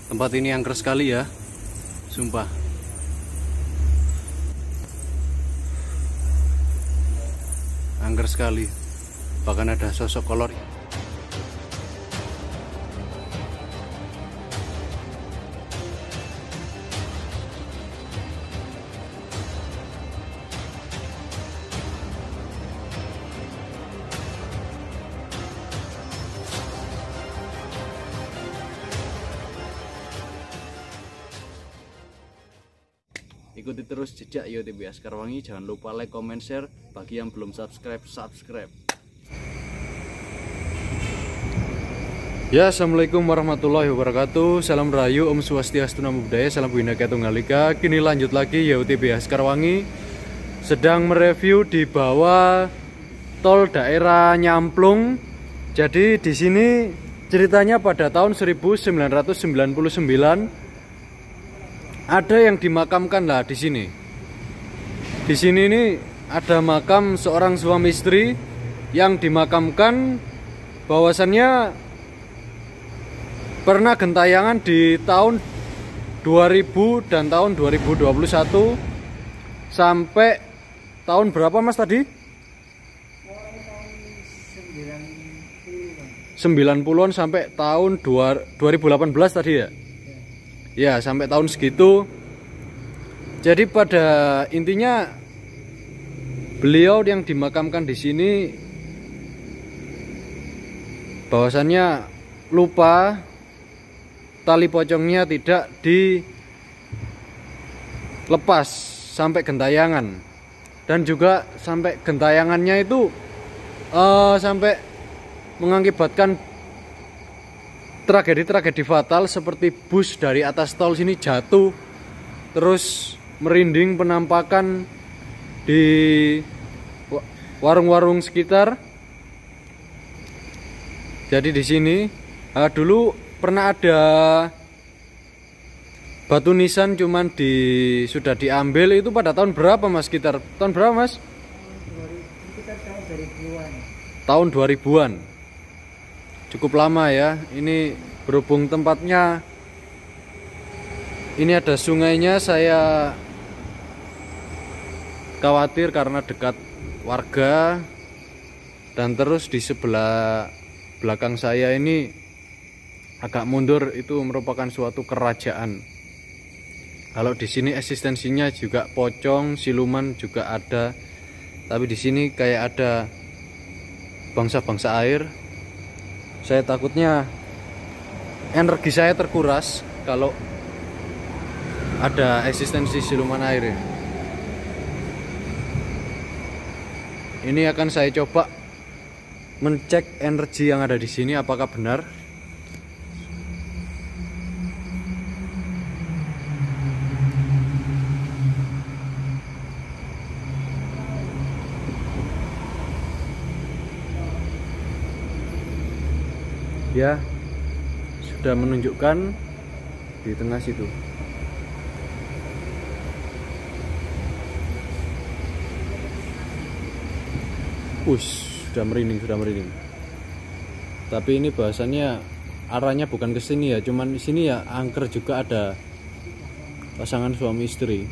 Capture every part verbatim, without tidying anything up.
Tempat ini angker sekali ya, sumpah. Angker sekali, bahkan ada sosok kolor. Ikuti terus jejak Y O T B Askarwangi. Jangan lupa like, comment, share. Bagi yang belum subscribe, subscribe. Ya, assalamualaikum warahmatullahi wabarakatuh. Salam Rahayu, Om Swastiastu, Namo Buddhaya, Salam Bhinneka Tunggal Ika. Kini lanjut lagi Y O T B Askarwangi sedang mereview di bawah tol daerah Nyamplung. Jadi di sini ceritanya pada tahun seribu sembilan ratus sembilan puluh sembilan ada yang dimakamkan lah di sini. Di sini ini ada makam seorang suami istri yang dimakamkan, bahwasannya pernah gentayangan di tahun dua ribu dan tahun dua ribu dua puluh satu sampai tahun berapa Mas tadi? sembilan puluhan sampai tahun dua ribu delapan belas tadi ya? Ya, sampai tahun segitu. Jadi pada intinya beliau yang dimakamkan di sini bahwasannya lupa tali pocongnya tidak dilepas sampai gentayangan, dan juga sampai gentayangannya itu uh, sampai mengakibatkan tragedi-tragedi fatal seperti bus dari atas tol sini jatuh, terus merinding penampakan di warung-warung sekitar. Jadi di sini uh, dulu pernah ada batu nisan, cuman di sudah diambil. Itu pada tahun berapa Mas? Sekitar tahun berapa Mas? Tahun dua ribuan. Tahun dua ribuan. Cukup lama ya. Ini berhubung tempatnya ini ada sungainya, saya khawatir karena dekat warga. Dan terus di sebelah belakang saya ini agak mundur, itu merupakan suatu kerajaan. Kalau di sini eksistensinya juga pocong, siluman juga ada. Tapi di sini kayak ada bangsa-bangsa air. Saya takutnya energi saya terkuras kalau ada eksistensi siluman air. Ini akan saya coba mencek energi yang ada di sini apakah benar. Ya, sudah menunjukkan di tengah situ. Ush, sudah merinding, sudah merinding. Tapi ini bahasannya arahnya bukan ke sini ya, cuman di sini ya angker juga ada pasangan suami istri.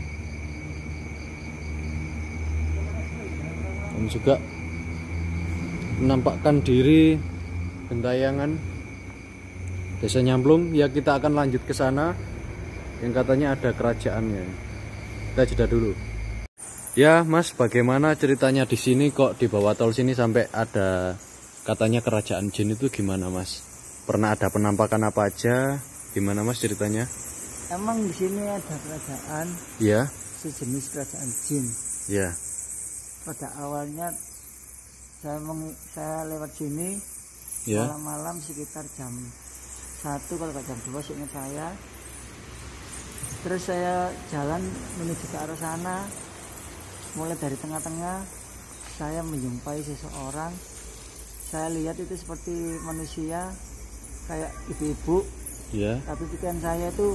Dan juga menampakkan diri gentayangan Desa Nyamplung. Ya, kita akan lanjut ke sana yang katanya ada kerajaannya. Kita jeda dulu. Ya Mas, bagaimana ceritanya di sini kok di bawah tol sini sampai ada katanya kerajaan jin, itu gimana Mas? Pernah ada penampakan apa aja? Gimana Mas ceritanya? Emang di sini ada kerajaan. Ya. Sejenis kerajaan jin. Ya. Pada awalnya saya meng, saya lewat sini ya. Malam-malam sekitar jam satu kalau nggak jam dua seingat saya. Terus saya jalan menuju ke arah sana. Mulai dari tengah-tengah saya menjumpai seseorang. Saya lihat itu seperti manusia, kayak ibu-ibu. Ya. Tapi pikiran saya itu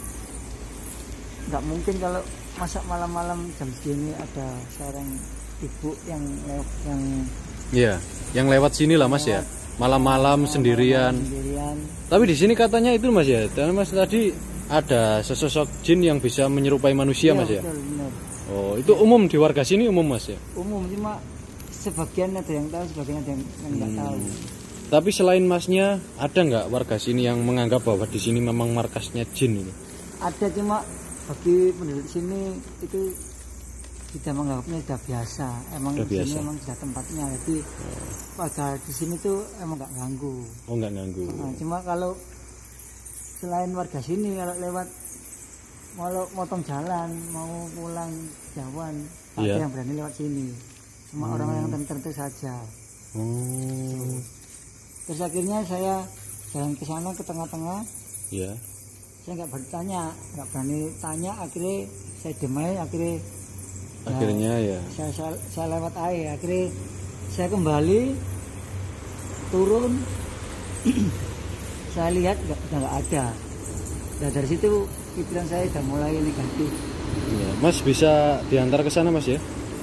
nggak mungkin kalau masa malam-malam jam segini ada seorang ibu yang lewat, yang ya, yang lewat sini lah Mas ya. malam-malam sendirian. sendirian. Tapi di sini katanya itu Mas ya, dan Mas tadi ada sesosok jin yang bisa menyerupai manusia Iya, Mas ya. betul, benar. Oh, itu umum di warga sini umum Mas ya. Umum, cuma sebagian ada yang tahu, sebagian ada yang yang nggak Hmm. tahu. Tapi selain Masnya, ada nggak warga sini yang menganggap bahwa di sini memang markasnya jin ini? Ada, cuma bagi penduduk sini itu tidak menganggapnya sudah biasa. Emang Sudah di sini biasa. emang sudah tempatnya. Jadi warga di sini tuh emang nggak ganggu. Oh, nggak ganggu. Nah, cuma kalau selain warga sini kalau lewat mau motong jalan mau pulang jauhan, ada Iya. yang berani lewat sini. Cuma Hmm. orang yang tertentu saja. Oh, Terus akhirnya saya jalan ke sana ke tengah-tengah. ya. Saya nggak bertanya, nggak berani tanya. Akhirnya saya demai. Akhirnya Akhirnya ya. saya, saya, saya lewat air. Akhirnya saya kembali turun. Saya lihat nggak udah nggak ada. Nah, dari situ pikiran saya udah mulai negatif. Ya. Mas bisa diantar ke sana Mas ya?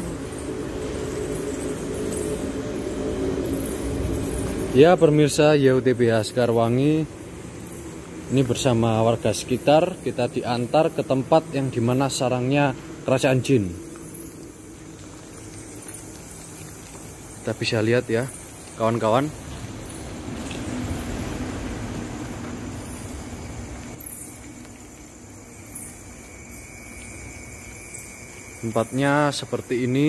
Ya pemirsa Y U T B H Sekarwangi, ini bersama warga sekitar kita diantar ke tempat yang dimana sarangnya kerajaan jin. Kita bisa lihat ya kawan-kawan. Tempatnya seperti ini.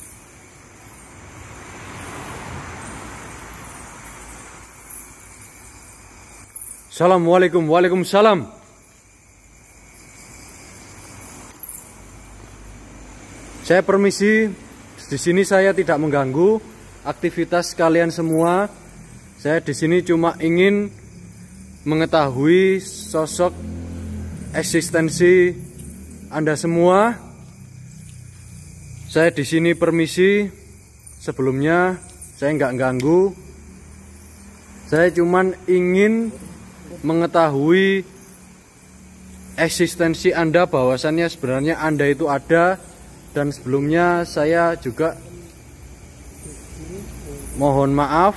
Assalamualaikum, waalaikumsalam. Saya permisi. Di sini saya tidak mengganggu aktivitas kalian semua. Saya di sini cuma ingin mengetahui sosok eksistensi Anda semua. Saya di sini permisi. Sebelumnya saya nggak ganggu. Saya cuman ingin mengetahui eksistensi Anda, bahwasannya sebenarnya Anda itu ada, dan sebelumnya saya juga mohon maaf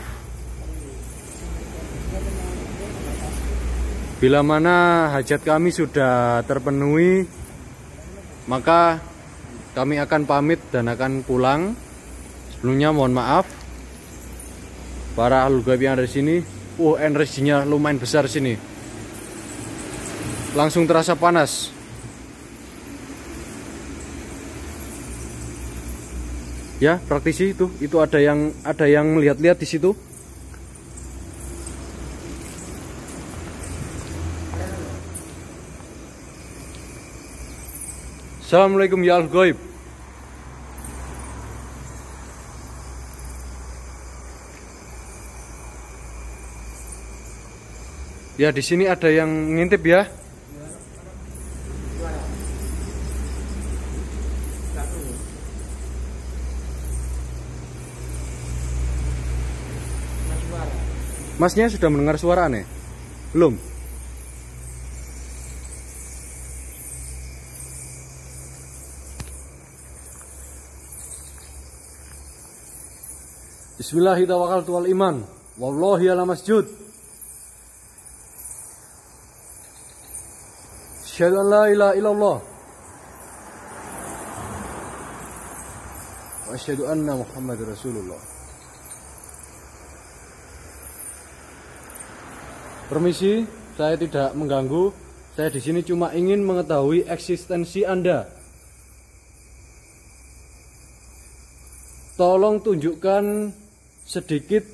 bila mana hajat kami sudah terpenuhi, maka kami akan pamit dan akan pulang. Sebelumnya mohon maaf para ahlul gaib yang ada di sini. Uh, energinya lumayan besar sini. Langsung terasa panas. Ya, praktisi itu, itu ada yang ada yang melihat-lihat di situ. Assalamualaikum ya ahlul gaib. Ya, di sini ada yang ngintip ya. Masnya sudah mendengar suara aneh? Belum? Bismillahirrahmanirrahim. Wallahi ala masjud. Asyhadu an la ilaha illallah wa asyhadu anna Muhammadar Rasulullah. Permisi, saya tidak mengganggu. Saya di sini cuma ingin mengetahui eksistensi Anda. Tolong tunjukkan sedikit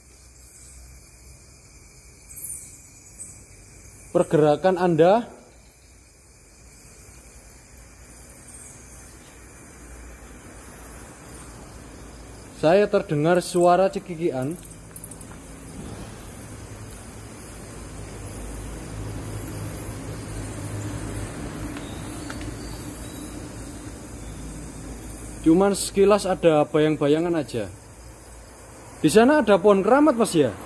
pergerakan Anda. Saya terdengar suara cekikian. Cuman sekilas ada bayang-bayangan aja. Di sana ada pohon keramat Mas ya?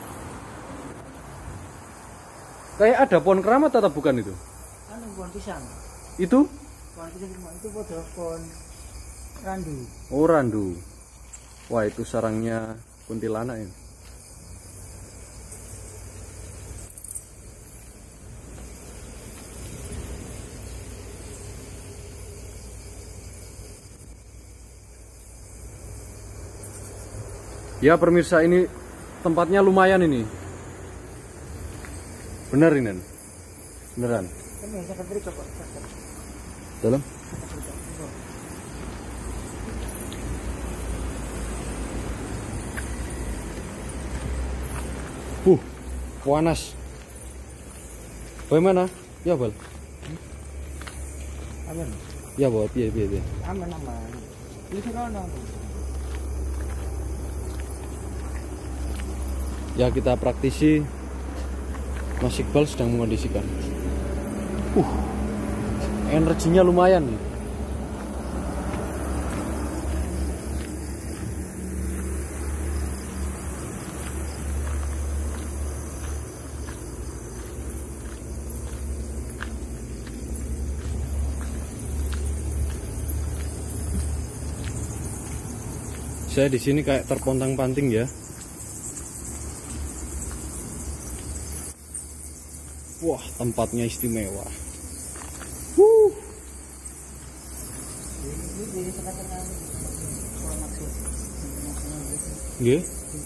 Kayak ada pohon keramat atau bukan itu? Anu pohon pisang. Itu? Pohon pisang itu pohon pohon randu. Oh, randu. Wah, itu sarangnya kuntilanak ini. Ya pemirsa, ini tempatnya lumayan ini. Bener ini, beneran. Dalam. Uh, panas. Bagaimana? Ya bal. Aman. Ya buat piye piye piye. Aman aman. Ini serono. Ya kita praktisi. Mas Iqbal sedang mengondisikan. Uh, energinya lumayan nih. Saya di sini kayak terpontang-panting ya. Wah, tempatnya istimewa. Wuh. Nggih.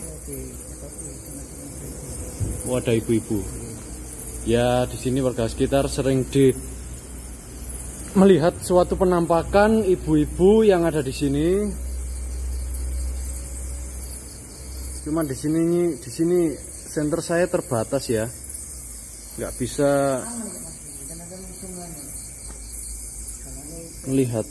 Wah, ada ibu-ibu. Ya, di sini warga sekitar sering di melihat suatu penampakan ibu-ibu yang ada di sini. Cuman di sini di sini senter saya terbatas ya. Nggak bisa melihat.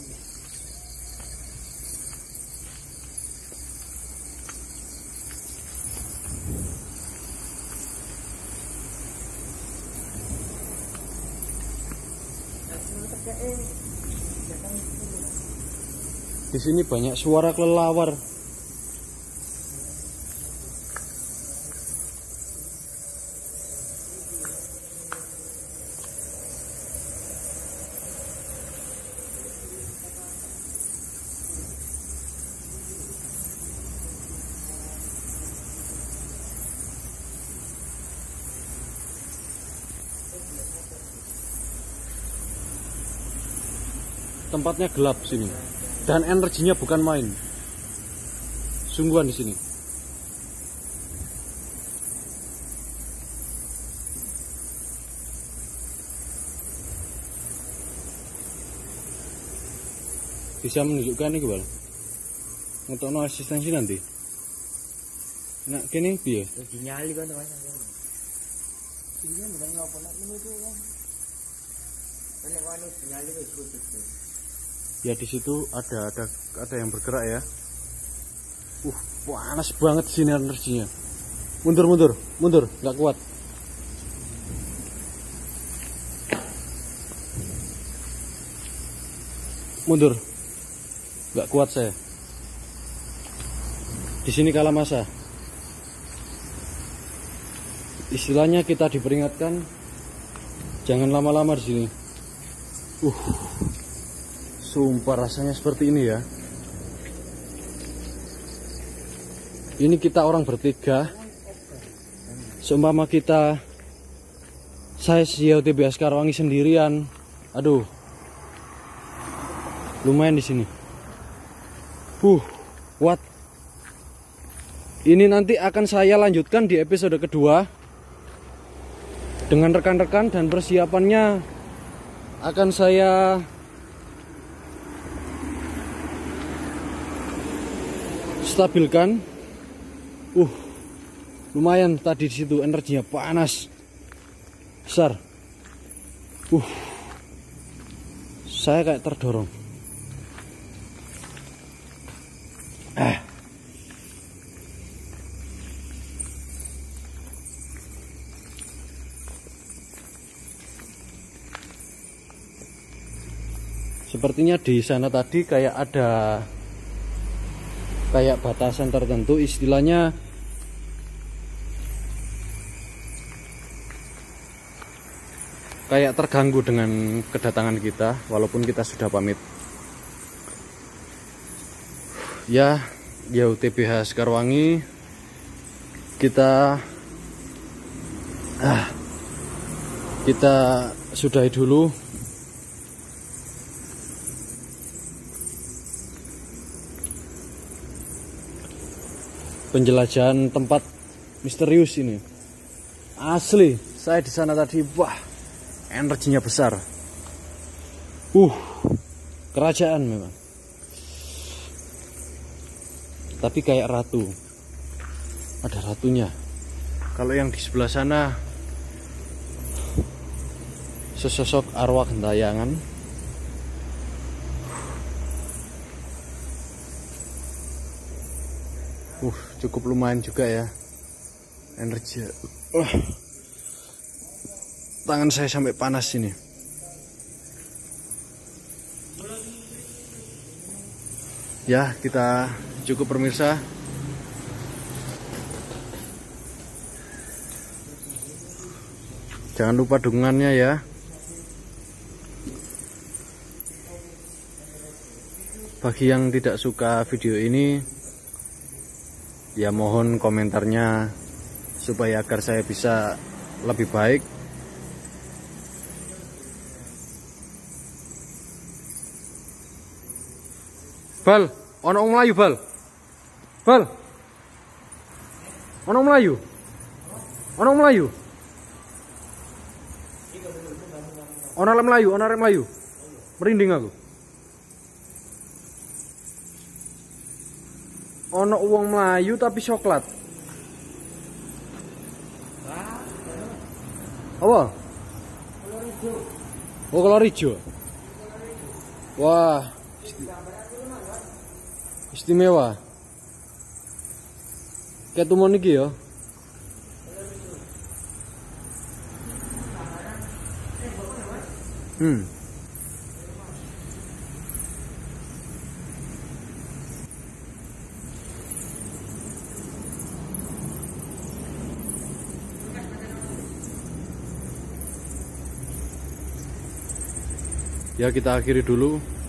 Di sini banyak suara kelelawar. Tempatnya gelap sini dan energinya bukan main. Sungguhan di sini. Bisa menunjukkan ini bal. Untuk no asistensi nanti. Nah, kini piye? Dinyali kan Mas. Ini bukan ngopo nak ini tuh kan. Nek wani dinyali wis cukup. Ya di situ ada ada ada yang bergerak ya. Uh, panas banget di sini energinya. Mundur mundur mundur, nggak kuat. Mundur, nggak kuat saya. Di sini kala masa. Istilahnya kita diperingatkan jangan lama-lama di sini. Uh. Sumpah rasanya seperti ini ya. Ini kita orang bertiga. Seumpama kita saya Y O T B Sekarwangi sendirian. Aduh. Lumayan di sini. Uh, kuat. Ini nanti akan saya lanjutkan di episode kedua dengan rekan-rekan, dan persiapannya akan saya stabilkan. Uh, lumayan tadi di situ energinya panas, besar. Uh, saya kayak terdorong. Ah. Sepertinya di sana tadi kayak ada kayak batasan tertentu, istilahnya kayak terganggu dengan kedatangan kita walaupun kita sudah pamit. Ya, Y O T B H Sekarwangi kita ah, kita sudahi dulu. penjelajahan tempat misterius ini. Asli, saya di sana tadi, wah, energinya besar. Uh, kerajaan memang. Tapi kayak ratu. Ada ratunya. Kalau yang di sebelah sana sesosok arwah gentayangan. Uh, cukup lumayan juga ya. Energi. Uh, tangan saya sampai panas ini. Ya, kita cukup pemirsa. Jangan lupa dukungannya ya. Bagi yang tidak suka video ini, ya mohon komentarnya supaya agar saya bisa lebih baik. Bal, ono wong mlayu, Bal. Bal. Ono mlayu. Ono mlayu. Ono arek mlayu, ono arek mlayu. Merinding aku. Ono wong mlayu tapi coklat. Apa? Oh, kolor hijau. Wah. Istimewa. Kayak tumon iki ya. Hmm. Ya, kita akhiri dulu